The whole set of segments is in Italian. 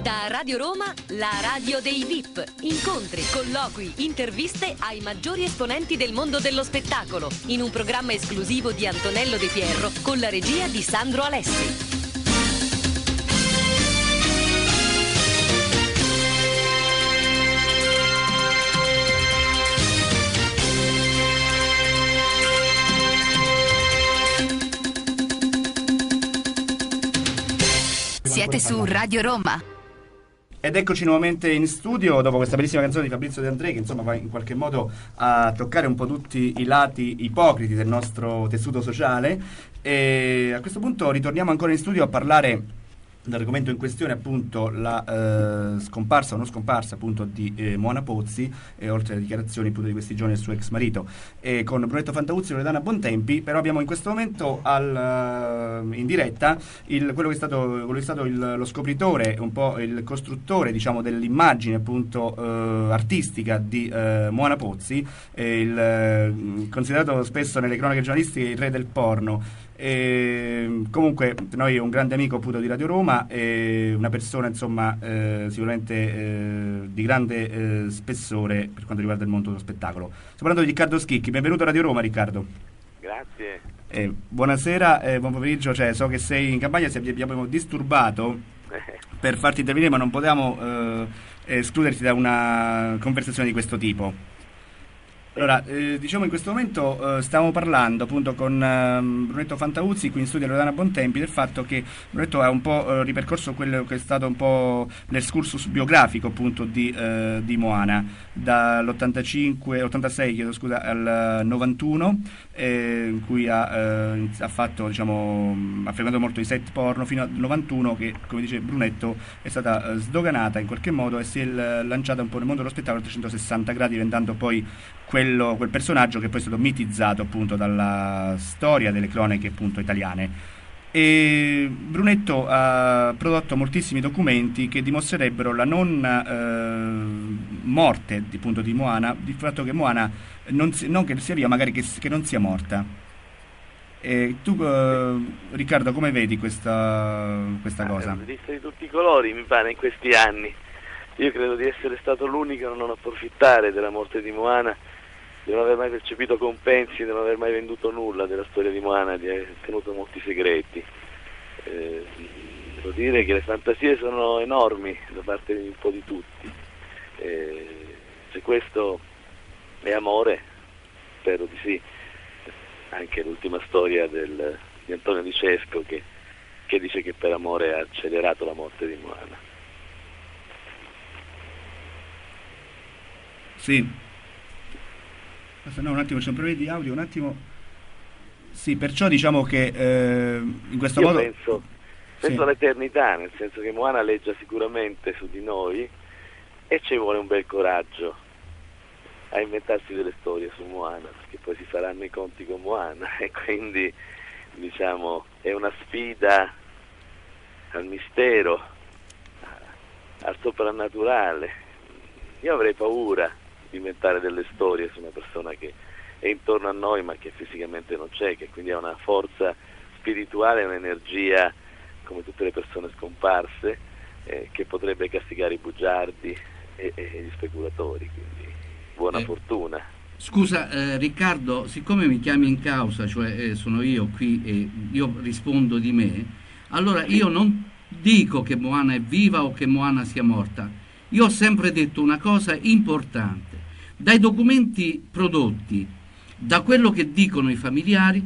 Da Radio Roma, la radio dei VIP. Incontri, colloqui, interviste ai maggiori esponenti del mondo dello spettacolo, in un programma esclusivo di Antonello De Pierro con la regia di Sandro Alessi. Siete su Radio Roma. Ed eccoci nuovamente in studio dopo questa bellissima canzone di Fabrizio De André, che insomma va in qualche modo a toccare un po' tutti i lati ipocriti del nostro tessuto sociale. E a questo punto ritorniamo ancora in studio a parlare dell'argomento in questione, appunto la scomparsa o non scomparsa appunto di Moana Pozzi, e oltre alle dichiarazioni appunto di questi giorni del suo ex marito, e con Brunetto Fantavuzzi e Loredana Bontempi. Però abbiamo in questo momento in diretta quello che è stato lo scopritore, un po' il costruttore, diciamo, dell'immagine appunto artistica di Moana Pozzi, considerato spesso nelle cronache giornalistiche il re del porno. Comunque noi è un grande amico appunto di Radio Roma, una persona insomma sicuramente di grande spessore per quanto riguarda il mondo dello spettacolo. Sto parlando di Riccardo Schicchi. Benvenuto a Radio Roma, Riccardo. Grazie. Buonasera, buon pomeriggio. So che sei in campagna, se abbiamo disturbato per farti intervenire, ma non potevamo escluderti da una conversazione di questo tipo. Allora, diciamo in questo momento stiamo parlando appunto con Brunetto Fantavuzzi, qui in studio Loredana Bontempi, del fatto che Brunetto ha un po' ripercorso quello che è stato un po' l'escursus biografico appunto di Moana, dall'86 chiedo scusa, al 91, in cui ha fatto, diciamo, ha frequentato molto i set porno, fino al 91 che, come dice Brunetto, è stata sdoganata in qualche modo e si è lanciata un po' nel mondo dello spettacolo a 360 gradi, diventando poi quel personaggio che poi è stato mitizzato appunto dalla storia delle cronache appunto italiane. E Brunetto ha prodotto moltissimi documenti che dimostrerebbero la non morte appunto di Moana, il fatto che Moana non che sia via, magari che non sia morta. E tu Riccardo, come vedi questa cosa? Vista di tutti i colori, mi pare, in questi anni. Io credo di essere stato l'unico a non approfittare della morte di Moana, di non aver mai percepito compensi, di non aver mai venduto nulla della storia di Moana, di aver tenuto molti segreti. Devo dire che le fantasie sono enormi da parte di un po' di tutti. Se questo è amore, spero di sì. Anche l'ultima storia di Antonio Di Cesco che dice che per amore ha accelerato la morte di Moana. Sì. No, un attimo, c'è un problema di audio, un attimo. Sì, perciò diciamo che in questo modo penso sì, all'eternità, nel senso che Moana leggia sicuramente su di noi e ci vuole un bel coraggio a inventarsi delle storie su Moana, perché poi si faranno i conti con Moana e quindi, diciamo, è una sfida al mistero, al soprannaturale. Io avrei paura di inventare delle storie su una persona che è intorno a noi ma che fisicamente non c'è, che quindi ha una forza spirituale, un'energia come tutte le persone scomparse, che potrebbe castigare i bugiardi e gli speculatori, quindi buona fortuna. Scusa Riccardo, siccome mi chiami in causa, cioè sono io qui e io rispondo di me, allora io non dico che Moana è viva o che Moana sia morta. Io ho sempre detto una cosa importante: dai documenti prodotti, da quello che dicono i familiari,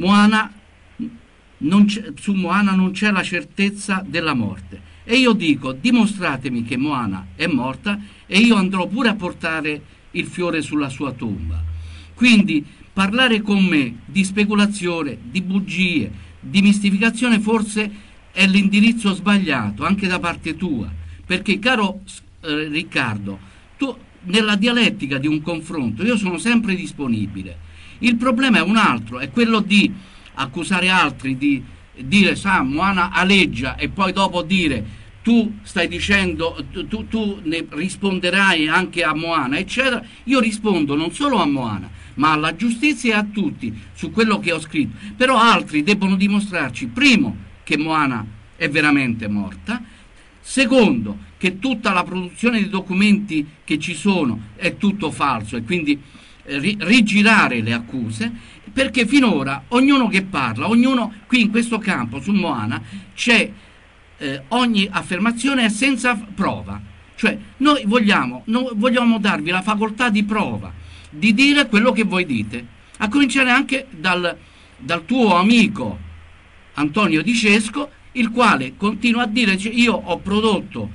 su Moana non c'è la certezza della morte. E io dico: dimostratemi che Moana è morta e io andrò pure a portare il fiore sulla sua tomba. Quindi parlare con me di speculazione, di bugie, di mistificazione forse è l'indirizzo sbagliato anche da parte tua, perché caro Riccardo, tu nella dialettica di un confronto io sono sempre disponibile. Il problema è un altro, è quello di accusare altri, di dire Moana aleggia e poi dopo dire tu stai dicendo, tu ne risponderai anche a Moana, eccetera. Io rispondo non solo a Moana, ma alla giustizia e a tutti su quello che ho scritto. Però altri debbono dimostrarci, primo, che Moana è veramente morta, Secondo, che tutta la produzione di documenti che ci sono è tutto falso, e quindi rigirare le accuse, perché finora ognuno che parla, ognuno qui in questo campo su Moana c'è ogni affermazione è senza prova. Cioè noi vogliamo darvi la facoltà di prova, di dire quello che voi dite, a cominciare anche dal tuo amico Antonio Di Cesco, il quale continua a dire: io ho prodotto,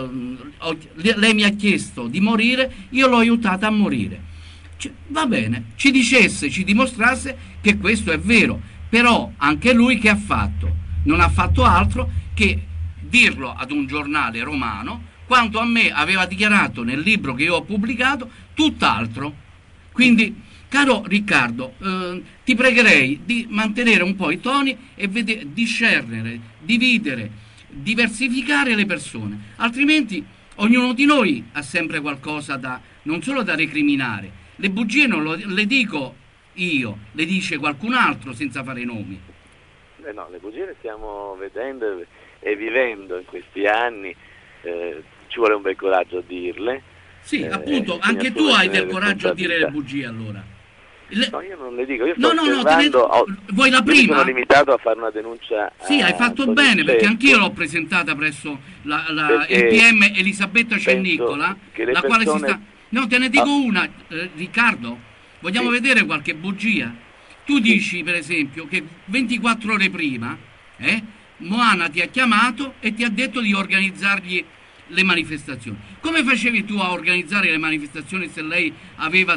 lei mi ha chiesto di morire, io l'ho aiutata a morire. Cioè, va bene, ci dicesse, ci dimostrasse che questo è vero, però anche lui che ha fatto? Non ha fatto altro che dirlo ad un giornale romano, quando a me aveva dichiarato nel libro che io ho pubblicato tutt'altro. Quindi, caro Riccardo, ti pregherei di mantenere un po' i toni e discernere, dividere, diversificare le persone, altrimenti ognuno di noi ha sempre qualcosa non solo da recriminare. Le bugie non le dico io, le dice qualcun altro senza fare nomi. No, le bugie le stiamo vedendo e vivendo in questi anni, ci vuole un bel coraggio a dirle. Sì, appunto, anche tu hai del coraggio a dire le bugie, allora. No, io non le dico, io vuoi la prima? Sono limitato a fare una denuncia. Sì, hai fatto bene, perché anch'io l'ho presentata presso il PM Elisabetta Cennicola, la quale si sta... No, te ne dico una, Riccardo, vogliamo vedere qualche bugia? Tu dici, per esempio, che 24 ore prima Moana ti ha chiamato e ti ha detto di organizzargli le manifestazioni. Come facevi tu a organizzare le manifestazioni se lei aveva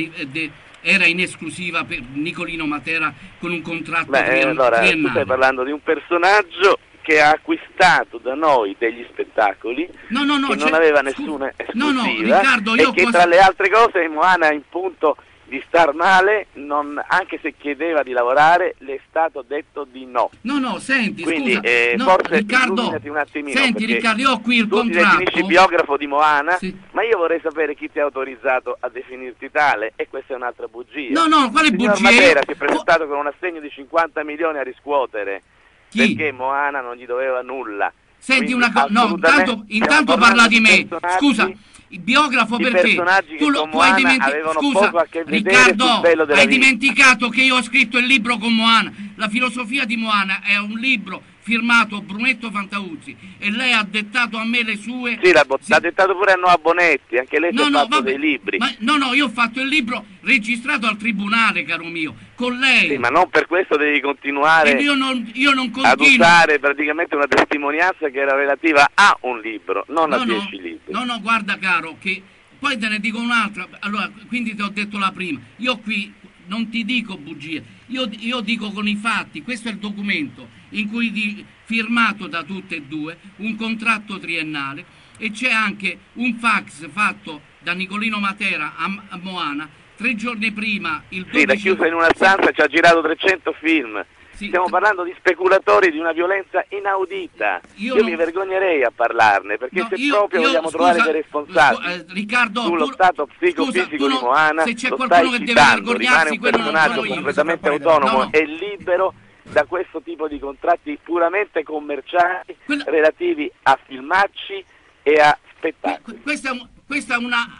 era in esclusiva per Nicolino Matera con un contratto triennale? Tu stai parlando di un personaggio che ha acquistato da noi degli spettacoli che non aveva nessuna esclusiva, Riccardo, tra le altre cose Moana in punto di star male, anche se chiedeva di lavorare, le è stato detto di no. Senti, quindi, scusa, forse Riccardo, un attimino, senti Riccardo, io ho qui il Tu contratto. ti definisci biografo di Moana, sì, ma io vorrei sapere chi ti ha autorizzato a definirti tale, e questa è un'altra bugia. Quale bugia? Il signor Matera si è presentato con un assegno di 50 milioni a riscuotere, perché Moana non gli doveva nulla. Senti una cosa, intanto parla di me, scusa, il biografo, perché tu hai dimenticato, scusa Riccardo, hai dimenticato che io ho scritto il libro con Moana. La filosofia di Moana è un libro firmato Brunetto Fantauzzi, e lei ha dettato a me le sue... Sì, l'ha dettato pure a Noa Bonetti, anche lei ha fatto dei libri. Io ho fatto il libro registrato al tribunale, caro mio, con lei. Sì, ma non per questo devi continuare io non continuo ad usare praticamente una testimonianza che era relativa a un libro, non a 10 libri. Guarda caro, che poi te ne dico un'altra. Allora, quindi ti ho detto la prima. Io qui non ti dico bugie, io dico con i fatti. Questo è il documento in cui firmato da tutte e due un contratto triennale, e c'è anche un fax fatto da Nicolino Matera a Moana 3 giorni prima, il 12... Sì, l'ha chiusa in una stanza e ci ha girato 300 film. Sì, stiamo parlando di speculatori di una violenza inaudita. Io mi vergognerei a parlarne, perché proprio vogliamo trovare dei responsabili, Riccardo, sullo stato psicofisico di Moana, se c'è qualcuno che deve vergognarsi, rimane un personaggio completamente autonomo e libero da questo tipo di contratti puramente commerciali relativi a filmacci e a spettacoli. Questa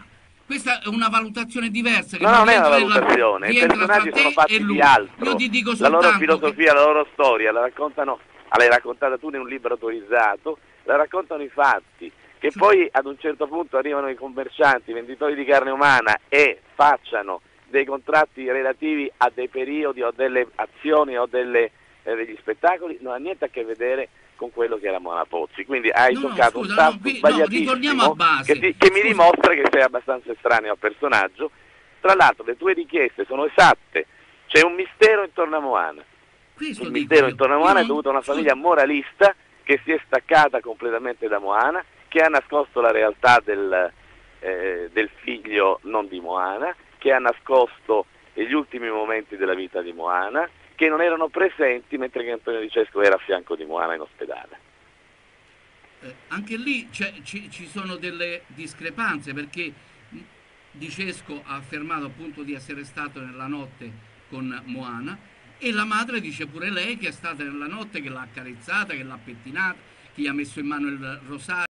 è una valutazione diversa. Che non è una valutazione, i personaggi sono fatti di altro. Io ti dico la loro filosofia, la loro storia, l'hai raccontata tu in un libro autorizzato, la raccontano i fatti, che poi ad un certo punto arrivano i commercianti, i venditori di carne umana, e facciano dei contratti relativi a dei periodi o delle azioni o degli spettacoli, non ha niente a che vedere con quello che era Moana Pozzi. Quindi hai toccato un tasto sbagliatissimo, ritorniamo a base, che mi dimostra che sei abbastanza estraneo al personaggio. Tra l'altro le tue richieste sono esatte, c'è un mistero intorno a Moana. Il mistero intorno a Moana è dovuto a una famiglia moralista che si è staccata completamente da Moana, che ha nascosto la realtà del figlio non di Moana, che ha nascosto gli ultimi momenti della vita di Moana, che non erano presenti mentre che Antonio Di Cesco era a fianco di Moana in ospedale. Anche lì ci sono delle discrepanze, perché Di Cesco ha affermato appunto di essere stato nella notte con Moana, e la madre dice pure lei che è stata nella notte, che l'ha accarezzata, che l'ha pettinata, che gli ha messo in mano il rosario.